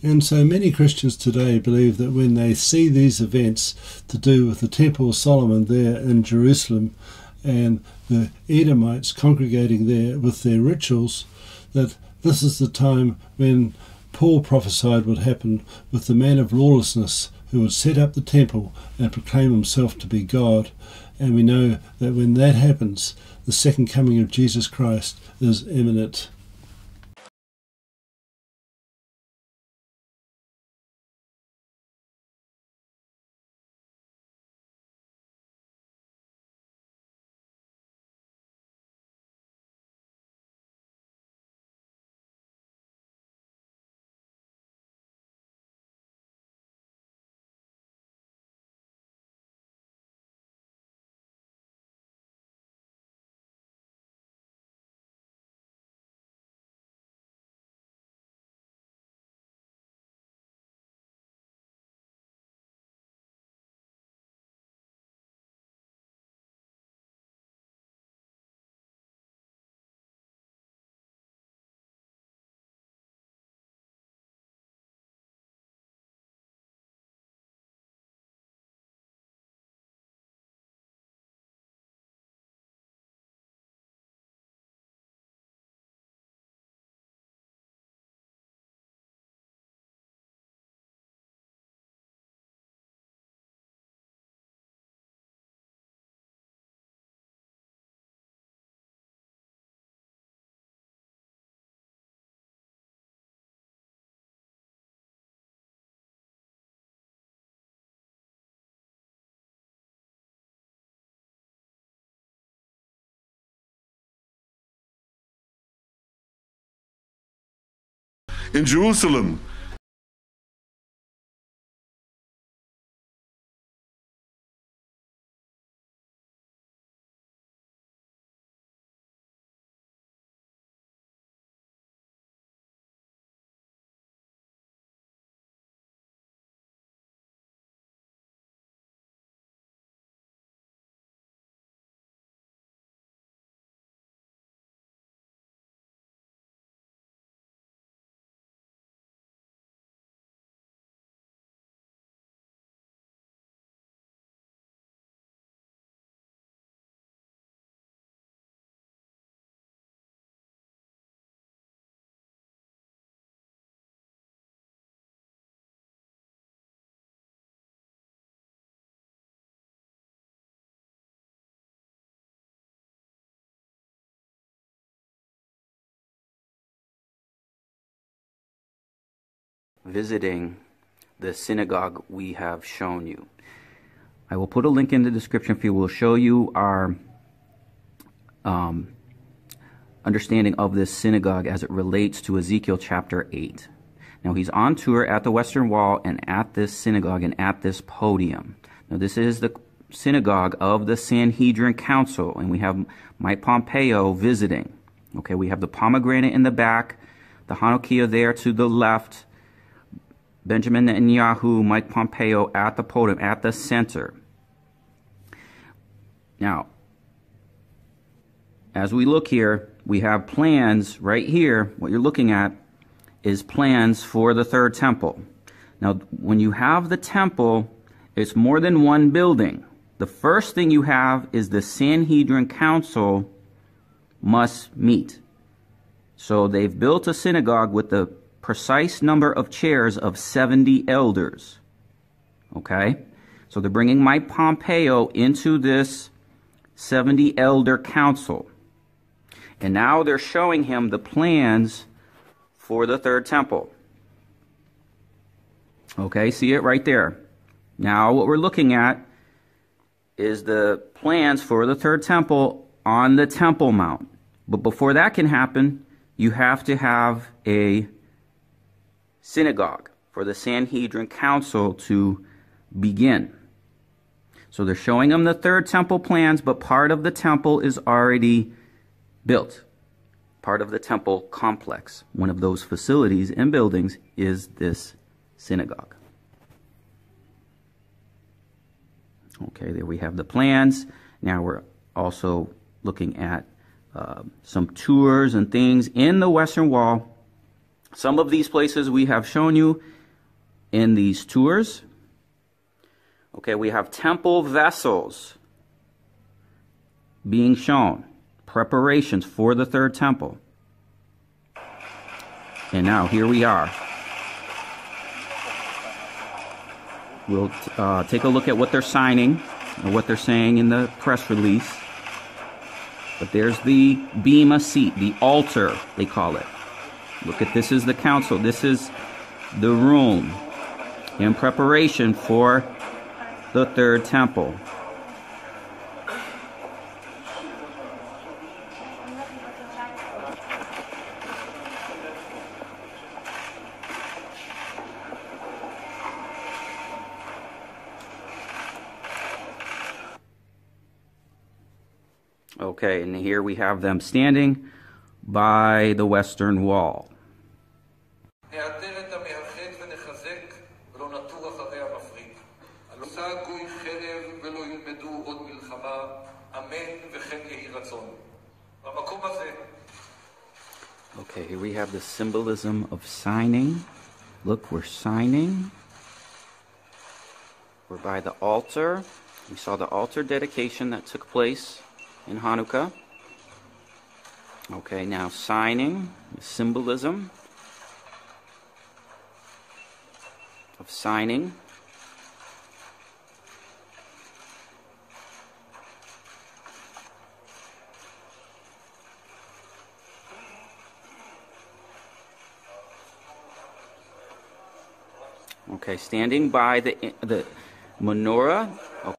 And so many Christians today believe that when they see these events to do with the Temple of Solomon there in Jerusalem and the Edomites congregating there with their rituals, that this is the time when Paul prophesied would happen with the man of lawlessness who would set up the temple and proclaim himself to be God. And we know that when that happens, the second coming of Jesus Christ is imminent. In Jerusalem, visiting the synagogue we have shown you. I will put a link in the description for you. We'll show you our understanding of this synagogue as it relates to Ezekiel chapter 8. Now he's on tour at the Western Wall and at this synagogue and at this podium. Now this is the synagogue of the Sanhedrin Council, and we have Mike Pompeo visiting. Okay, we have the pomegranate in the back, the Hanukkah there to the left, Benjamin Netanyahu, Mike Pompeo at the podium, at the center. Now, as we look here, we have plans right here. What you're looking at is plans for the third temple. Now, when you have the temple, it's more than one building. The first thing you have is the Sanhedrin Council must meet. So they've built a synagogue with the precise number of chairs of 70 elders. Okay? So they're bringing Mike Pompeo into this 70 elder council. And now they're showing him the plans for the third temple. Okay, see it right there. Now what we're looking at is the plans for the third temple on the Temple Mount. But before that can happen, you have to have a synagogue for the Sanhedrin Council to begin. So they're showing them the third temple plans, but part of the temple is already built. Part of the temple complex. One of those facilities and buildings is this synagogue. Okay, there we have the plans. Now we're also looking at some tours and things in the Western Wall. Some of these places we have shown you in these tours. Okay, we have temple vessels being shown, preparations for the third temple. And now here we are. We'll take a look at what they're signing or what they're saying in the press release. But there's the bema seat, the altar, they call it. Look at this is the council. This is the room in preparation for the third temple. Okay, and here we have them standing by the western wall. Okay, here we have the symbolism of signing. Look, we're signing. We're by the altar. We saw the altar dedication that took place in Hanukkah. Okay, now signing, symbolism of signing. Okay, standing by the menorah. Okay.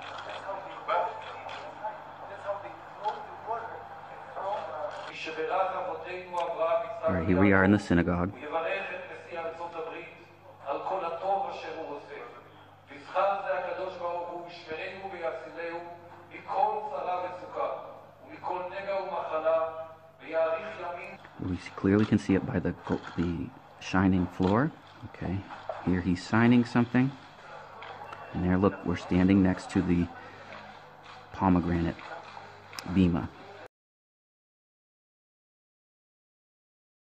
All right, here we are in the synagogue. We clearly can see it by the shining floor. Okay, here he's signing something. And there, look, we're standing next to the pomegranate bema.